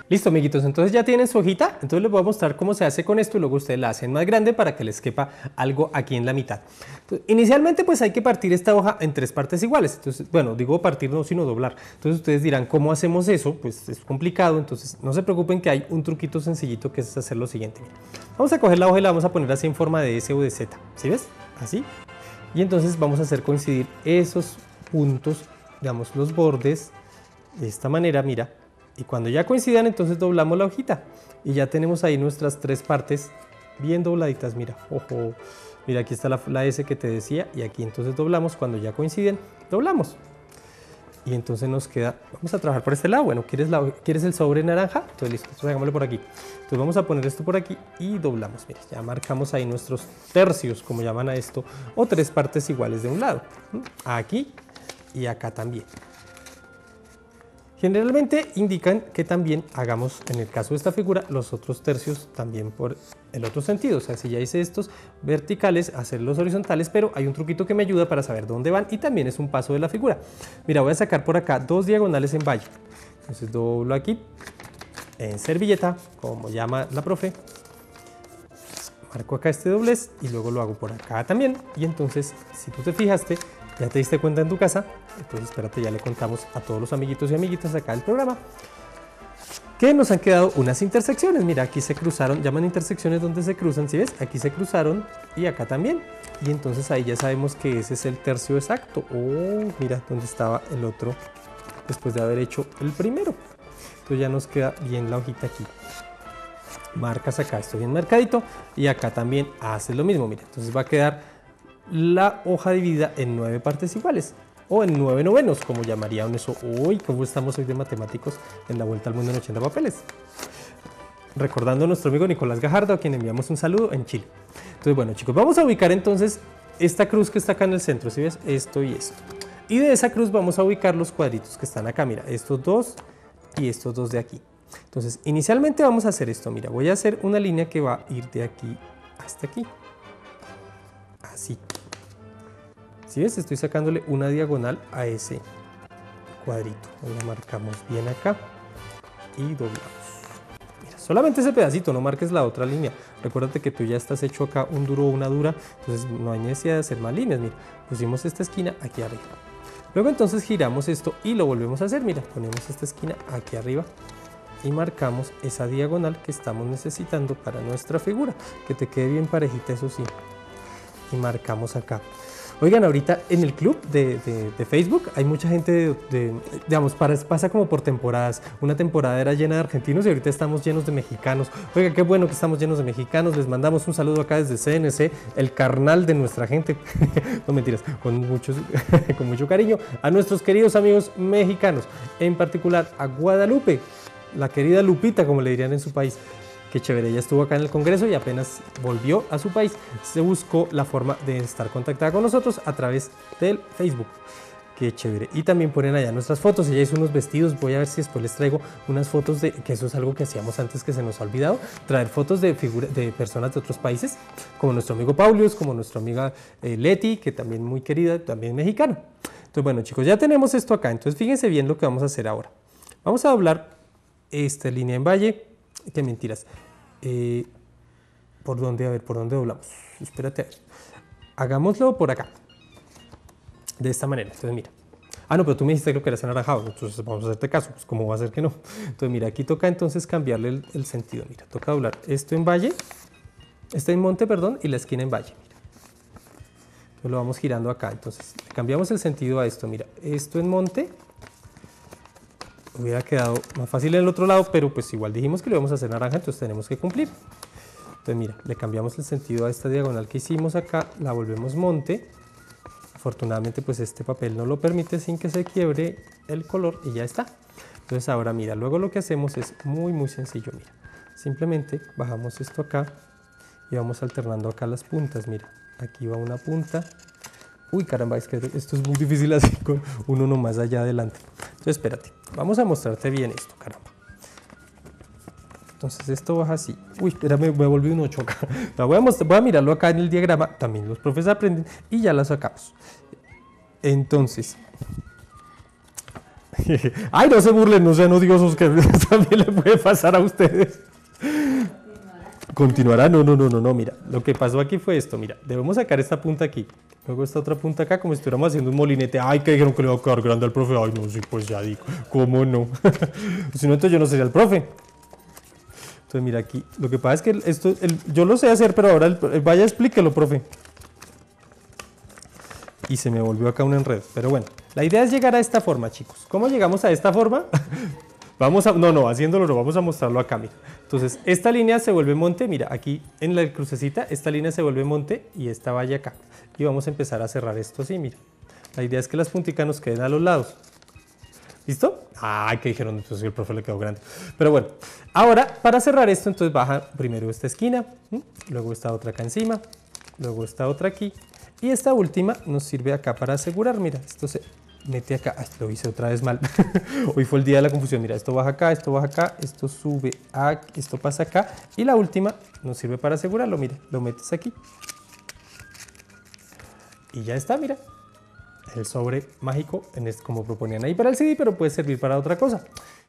Listo, amiguitos, entonces ya tienen su hojita, entonces les voy a mostrar cómo se hace con esto y luego ustedes la hacen más grande para que les quepa algo aquí en la mitad. Entonces, inicialmente pues hay que partir esta hoja en 3 partes iguales, entonces, bueno, digo partir no, sino doblar. Entonces ustedes dirán, ¿cómo hacemos eso? Pues es complicado, entonces no se preocupen que hay un truquito sencillito que es hacer lo siguiente. Mira. Vamos a coger la hoja y la vamos a poner así en forma de S o de Z, ¿sí ves? Así. Y entonces vamos a hacer coincidir esos puntos, digamos los bordes, de esta manera, mira. Y cuando ya coincidan, entonces doblamos la hojita y ya tenemos ahí nuestras 3 partes bien dobladitas, mira, ojo, mira aquí está la S que te decía y aquí entonces doblamos, cuando ya coinciden, doblamos. Y entonces nos queda, vamos a trabajar por este lado, bueno, ¿quieres el sobre naranja? Entonces listo, entonces hagámoslo por aquí. Entonces vamos a poner esto por aquí y doblamos, mira, ya marcamos ahí nuestros tercios, como llaman a esto, o 3 partes iguales de un lado, aquí y acá también. Generalmente indican que también hagamos, en el caso de esta figura, los otros tercios también por el otro sentido. O sea, si ya hice estos verticales, hacerlos horizontales, pero hay un truquito que me ayuda para saber dónde van y también es un paso de la figura. Mira, voy a sacar por acá 2 diagonales en valle. Entonces doblo aquí en servilleta, como llama la profe. Marco acá este doblez y luego lo hago por acá también. Y entonces, si tú te fijaste, ya te diste cuenta en tu casa, entonces espérate, ya le contamos a todos los amiguitos y amiguitas acá del programa que nos han quedado unas intersecciones. Mira, aquí se cruzaron, llaman intersecciones donde se cruzan, ¿sí ves? Aquí se cruzaron y acá también. Y entonces ahí ya sabemos que ese es el tercio exacto. Oh, mira dónde estaba el otro después de haber hecho el primero. Entonces ya nos queda bien la hojita aquí. Marcas acá, esto bien marcadito y acá también haces lo mismo. Mira, entonces va a quedar la hoja dividida en 9 partes iguales o en 9 novenos, como llamarían eso. Uy, cómo estamos hoy de matemáticos en la vuelta al mundo en 80 papeles. Recordando a nuestro amigo Nicolás Gajardo, a quien enviamos un saludo en Chile. Entonces, bueno, chicos, vamos a ubicar entonces esta cruz que está acá en el centro, ¿sí ves? Esto y esto. Y de esa cruz vamos a ubicar los cuadritos que están acá, mira, estos 2 y estos 2 de aquí. Entonces, inicialmente vamos a hacer esto, mira, voy a hacer una línea que va a ir de aquí hasta aquí. Así. ¿Sí ves? Estoy sacándole una diagonal a ese cuadrito. Lo marcamos bien acá y doblamos. Mira, solamente ese pedacito, no marques la otra línea. Recuérdate que tú ya estás hecho acá un duro o una dura, entonces no hay necesidad de hacer más líneas. Mira, pusimos esta esquina aquí arriba. Luego entonces giramos esto y lo volvemos a hacer. Mira, ponemos esta esquina aquí arriba y marcamos esa diagonal que estamos necesitando para nuestra figura. Que te quede bien parejita, eso sí. Y marcamos acá. Oigan, ahorita en el club de Facebook hay mucha gente, digamos, pasa como por temporadas. Una temporada era llena de argentinos y ahorita estamos llenos de mexicanos. Oiga, qué bueno que estamos llenos de mexicanos. Les mandamos un saludo acá desde CNC, el carnal de nuestra gente. No mentiras, con mucho cariño a nuestros queridos amigos mexicanos, en particular a Guadalupe, la querida Lupita, como le dirían en su país. Qué chévere, ella estuvo acá en el Congreso y apenas volvió a su país, se buscó la forma de estar contactada con nosotros a través del Facebook. Qué chévere. Y también ponen allá nuestras fotos. Ella hizo unos vestidos. Voy a ver si después les traigo unas fotos de, que eso es algo que hacíamos antes que se nos ha olvidado, traer fotos de personas de otros países, como nuestro amigo Paulius, como nuestra amiga Leti, que también muy querida, también mexicana. Entonces, bueno, chicos, ya tenemos esto acá. Entonces, fíjense bien lo que vamos a hacer ahora. Vamos a doblar esta línea en valle. Qué mentiras. ¿Por dónde? A ver, ¿por dónde doblamos? Espérate a ver. Hagámoslo por acá. De esta manera. Entonces, mira. Ah, no, pero tú me dijiste que lo querías anaranjado. Entonces, vamos a hacerte caso. Pues, ¿cómo va a ser que no? Entonces, mira, aquí toca entonces cambiarle el sentido. Mira, toca doblar esto en valle. Esto en monte, perdón, y la esquina en valle. Mira. Entonces, lo vamos girando acá. Entonces, cambiamos el sentido a esto. Mira, esto en monte. Hubiera quedado más fácil en el otro lado, pero pues igual dijimos que lo íbamos a hacer naranja, entonces tenemos que cumplir. Entonces mira, le cambiamos el sentido a esta diagonal que hicimos acá, la volvemos monte. Afortunadamente pues este papel no lo permite sin que se quiebre el color y ya está. Entonces ahora mira, luego lo que hacemos es muy sencillo, mira. Simplemente bajamos esto acá y vamos alternando acá las puntas, mira. Aquí va una punta. Uy, caramba, es que esto es muy difícil así con uno nomás allá adelante. Entonces, espérate, vamos a mostrarte bien esto, caramba. Entonces, esto baja así. Uy, espérame, me volví un 8 acá. Voy a mirarlo acá en el diagrama, también los profes aprenden y ya la sacamos. Entonces, Ay, no se burlen, no sean odiosos, que también le puede pasar a ustedes. Continuará, no, mira, lo que pasó aquí fue esto, mira, debemos sacar esta punta aquí, luego esta otra punta acá, como si estuviéramos haciendo un molinete. Ay, que dijeron que le iba a quedar grande al profe. Ay, no, sí, pues ya digo, ¿cómo no? Si no, entonces yo no sería el profe. Entonces, mira aquí, lo que pasa es que esto, yo lo sé hacer, pero ahora, vaya, explíquelo, profe. Y se me volvió acá un enredo, pero bueno, la idea es llegar a esta forma, chicos. ¿Cómo llegamos a esta forma? Vamos a, no, haciéndolo no, vamos a mostrarlo acá, mira. Entonces, esta línea se vuelve monte, mira, aquí en la crucecita, esta línea se vuelve monte y esta vaya acá. Y vamos a empezar a cerrar esto así, mira. La idea es que las punticas nos queden a los lados. ¿Listo? Ay, que dijeron, entonces el profe le quedó grande. Pero bueno, ahora para cerrar esto, entonces baja primero esta esquina, luego esta otra acá encima, luego esta otra aquí. Y esta última nos sirve acá para asegurar, mira, esto se mete acá. Ay, lo hice otra vez mal. Hoy fue el día de la confusión. Mira, esto baja acá, esto sube aquí, esto pasa acá. Y la última nos sirve para asegurarlo, mira, lo metes aquí. Y ya está, mira. El sobre mágico, como proponían ahí para el CD, pero puede servir para otra cosa.